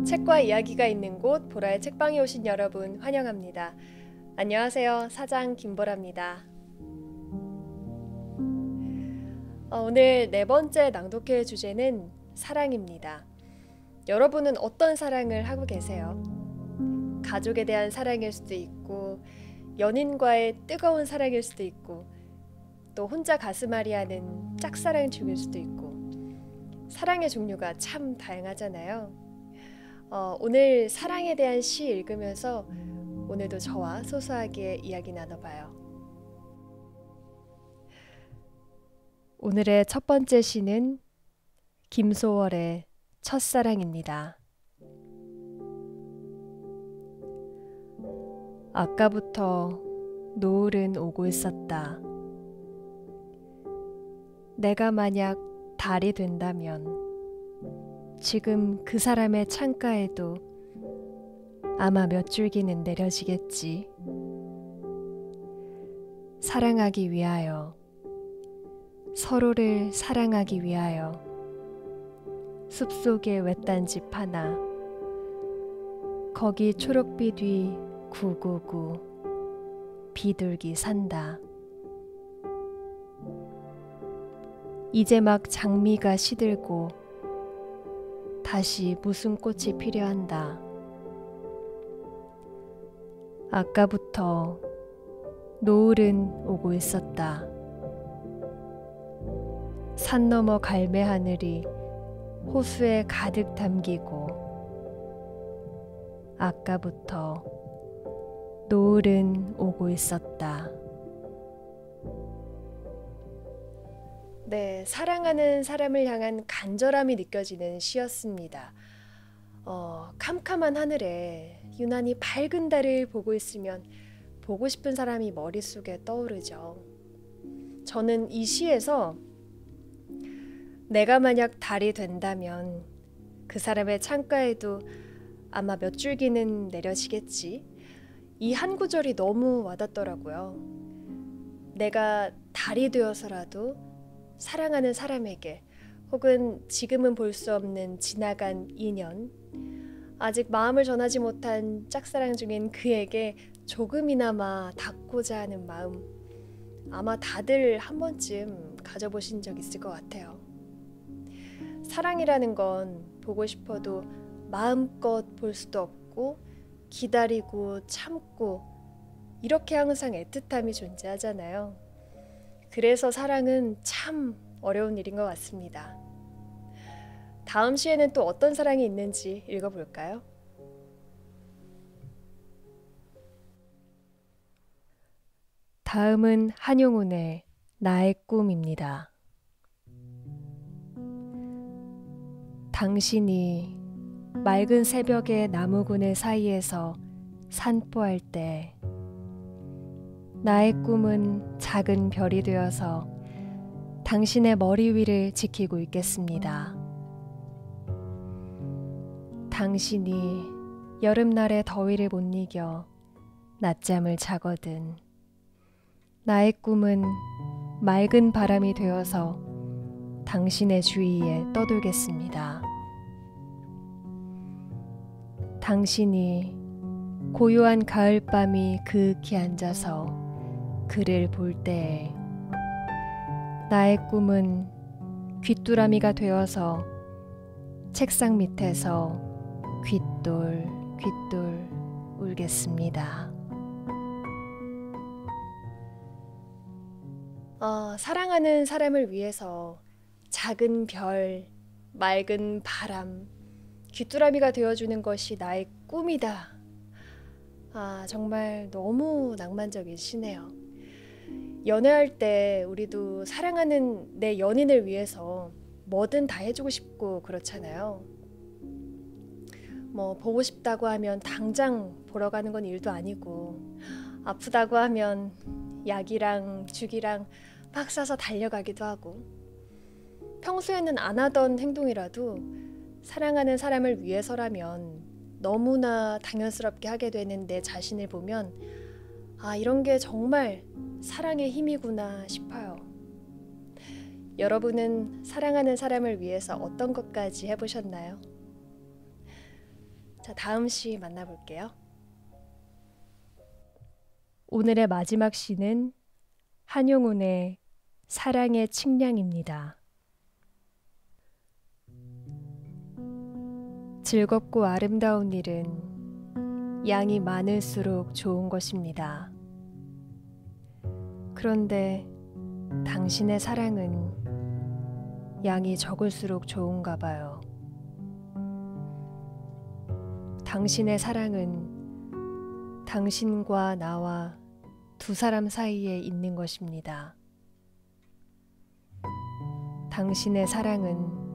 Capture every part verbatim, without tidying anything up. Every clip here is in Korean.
책과 이야기가 있는 곳 보라의 책방에 오신 여러분 환영합니다. 안녕하세요. 사장 김보라입니다. 어, 오늘 네 번째 낭독회 주제는 사랑입니다. 여러분은 어떤 사랑을 하고 계세요? 가족에 대한 사랑일 수도 있고, 연인과의 뜨거운 사랑일 수도 있고, 또 혼자 가슴앓이 하는 짝사랑 중일 수도 있고, 사랑의 종류가 참 다양하잖아요. 어, 오늘 사랑에 대한 시 읽으면서 오늘도 저와 소소하게 이야기 나눠봐요. 오늘의 첫 번째 시는 김소월의 첫사랑입니다. 아까부터 노을은 오고 있었다. 내가 만약 달이 된다면 지금 그 사람의 창가에도 아마 몇 줄기는 내려지겠지. 사랑하기 위하여, 서로를 사랑하기 위하여 숲속의 외딴 집 하나, 거기 초록빛 위 구구구 비둘기 산다. 이제 막 장미가 시들고 다시 무슨 꽃이 필요한다. 아까부터 노을은 오고 있었다. 산 너머 갈매 하늘이 호수에 가득 담기고, 아까부터 노을은 오고 있었다. 네, 사랑하는 사람을 향한 간절함이 느껴지는 시였습니다. 어, 캄캄한 하늘에 유난히 밝은 달을 보고 있으면 보고 싶은 사람이 머릿속에 떠오르죠. 저는 이 시에서 내가 만약 달이 된다면 그 사람의 창가에도 아마 몇 줄기는 내려지겠지. 이 한 구절이 너무 와닿더라고요. 내가 달이 되어서라도 사랑하는 사람에게, 혹은 지금은 볼 수 없는 지나간 인연, 아직 마음을 전하지 못한 짝사랑 중인 그에게 조금이나마 닿고자 하는 마음, 아마 다들 한 번쯤 가져보신 적 있을 것 같아요. 사랑이라는 건 보고 싶어도 마음껏 볼 수도 없고, 기다리고 참고, 이렇게 항상 애틋함이 존재하잖아요. 그래서 사랑은 참 어려운 일인 것 같습니다. 다음 시에는 또 어떤 사랑이 있는지 읽어볼까요? 다음은 한용운의 나의 꿈입니다. 당신이 맑은 새벽의 나무그늘 사이에서 산보할 때 나의 꿈은 작은 별이 되어서 당신의 머리 위를 지키고 있겠습니다. 당신이 여름날의 더위를 못 이겨 낮잠을 자거든 나의 꿈은 맑은 바람이 되어서 당신의 주위에 떠돌겠습니다. 당신이 고요한 가을밤이 그윽히 앉아서 그를 볼 때에 나의 꿈은 귀뚜라미가 되어서 책상 밑에서 귓돌 귓돌 울겠습니다. 어, 사랑하는 사람을 위해서 작은 별, 맑은 바람, 귀뚜라미가 되어주는 것이 나의 꿈이다. 아, 정말 너무 낭만적인 시네요. 연애할 때 우리도 사랑하는 내 연인을 위해서 뭐든 다 해주고 싶고 그렇잖아요. 뭐 보고 싶다고 하면 당장 보러 가는 건 일도 아니고, 아프다고 하면 약이랑 죽이랑 막 싸서 달려가기도 하고, 평소에는 안 하던 행동이라도 사랑하는 사람을 위해서라면 너무나 당연스럽게 하게 되는 내 자신을 보면, 아, 이런 게 정말 사랑의 힘이구나 싶어요. 여러분은 사랑하는 사람을 위해서 어떤 것까지 해보셨나요? 자, 다음 시 만나볼게요. 오늘의 마지막 시는 한용운의 사랑의 측량입니다. 즐겁고 아름다운 일은 양이 많을수록 좋은 것입니다. 그런데 당신의 사랑은 양이 적을수록 좋은가 봐요. 당신의 사랑은 당신과 나와 두 사람 사이에 있는 것입니다. 당신의 사랑은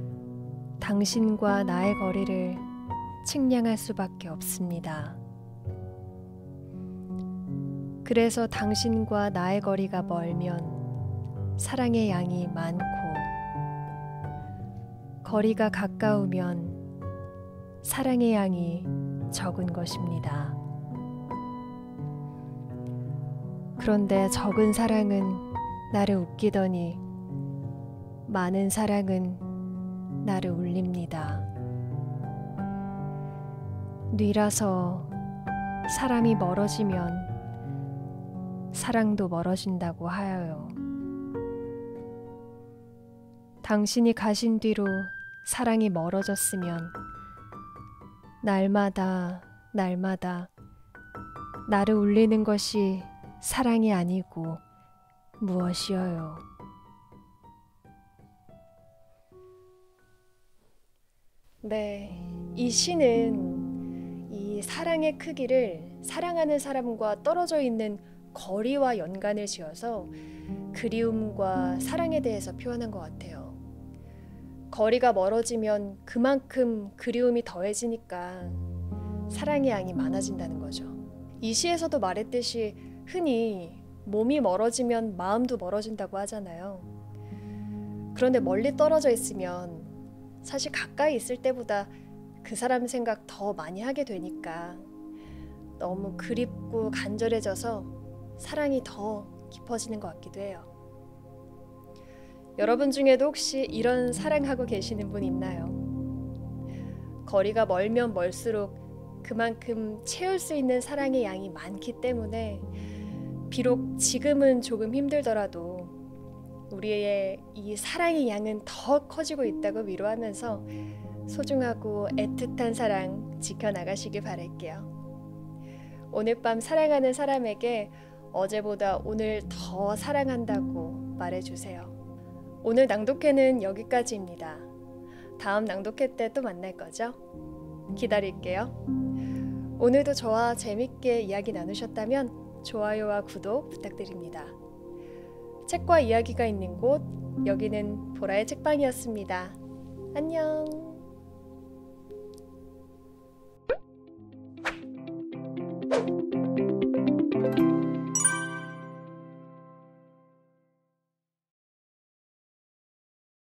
당신과 나의 거리를 측량할 수밖에 없습니다. 그래서 당신과 나의 거리가 멀면 사랑의 양이 많고, 거리가 가까우면 사랑의 양이 적은 것입니다. 그런데 적은 사랑은 나를 웃기더니 많은 사랑은 나를 울립니다. 뉘라서 사람이 멀어지면 사랑도 멀어진다고 하여요. 당신이 가신 뒤로 사랑이 멀어졌으면 날마다 날마다 나를 울리는 것이 사랑이 아니고 무엇이어요. 네, 이 시는 이 사랑의 크기를 사랑하는 사람과 떨어져 있는 거리와 연관을 지어서 그리움과 사랑에 대해서 표현한 것 같아요. 거리가 멀어지면 그만큼 그리움이 더해지니까 사랑의 양이 많아진다는 거죠. 이 시에서도 말했듯이 흔히 몸이 멀어지면 마음도 멀어진다고 하잖아요. 그런데 멀리 떨어져 있으면 사실 가까이 있을 때보다 그 사람 생각 더 많이 하게 되니까 너무 그립고 간절해져서 사랑이 더 깊어지는 것 같기도 해요. 여러분 중에도 혹시 이런 사랑하고 계시는 분 있나요? 거리가 멀면 멀수록 그만큼 채울 수 있는 사랑의 양이 많기 때문에 비록 지금은 조금 힘들더라도 우리의 이 사랑의 양은 더 커지고 있다고 위로하면서 소중하고 애틋한 사랑 지켜나가시길 바랄게요. 오늘 밤 사랑하는 사람에게 어제보다 오늘 더 사랑한다고 말해주세요. 오늘 낭독회는 여기까지입니다. 다음 낭독회 때 또 만날 거죠? 기다릴게요. 오늘도 저와 재밌게 이야기 나누셨다면 좋아요와 구독 부탁드립니다. 책과 이야기가 있는 곳, 여기는 보라의 책방이었습니다. 안녕.